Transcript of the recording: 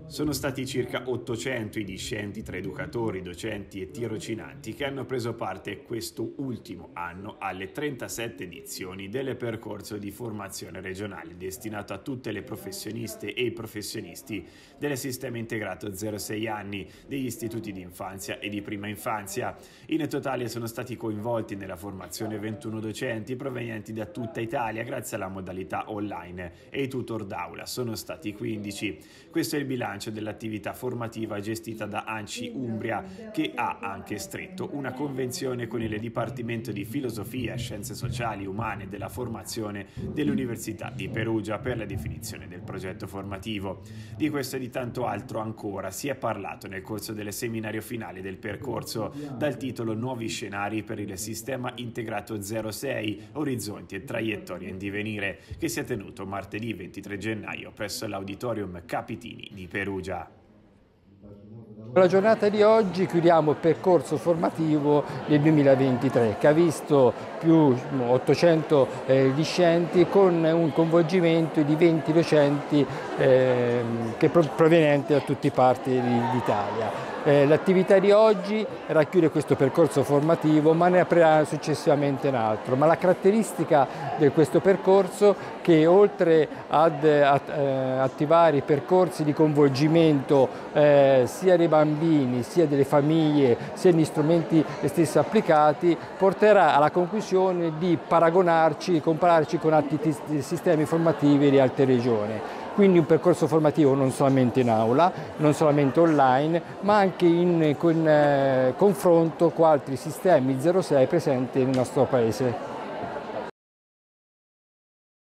Sono stati circa 800 i discenti tra educatori, docenti e tirocinanti che hanno preso parte questo ultimo anno alle 37 edizioni del percorso di formazione regionale destinato a tutte le professioniste e i professionisti del sistema integrato 0-6 anni degli istituti di infanzia e di prima infanzia. In totale sono stati coinvolti nella formazione 21 docenti provenienti da tutta Italia grazie alla modalità online e i tutor d'aula sono stati 15. Questo è il bilancio dell'attività formativa gestita da ANCI Umbria, che ha anche stretto una convenzione con il Dipartimento di Filosofia, Scienze Sociali e Umane della Formazione dell'Università di Perugia per la definizione del progetto formativo. Di questo e di tanto altro ancora si è parlato nel corso del seminario finale del percorso, dal titolo Nuovi scenari per il sistema integrato 06, orizzonti e traiettorie in divenire, che si è tenuto martedì 23 gennaio presso l'Auditorium Capitini di Perugia. Con la giornata di oggi chiudiamo il percorso formativo del 2023 che ha visto più 800 discenti con un coinvolgimento di 20 docenti provenienti da tutte parti d'Italia. L'attività di oggi racchiude questo percorso formativo, ma ne aprirà successivamente un altro. Ma la caratteristica di questo percorso è che oltre ad attivare i percorsi di coinvolgimento sia dei bambini, sia delle famiglie, sia degli strumenti stessi applicati, porterà alla conclusione di paragonarci, compararci con altri sistemi formativi di altre regioni. Quindi un percorso formativo non solamente in aula, non solamente online, ma anche in confronto con altri sistemi 06 presenti nel nostro Paese.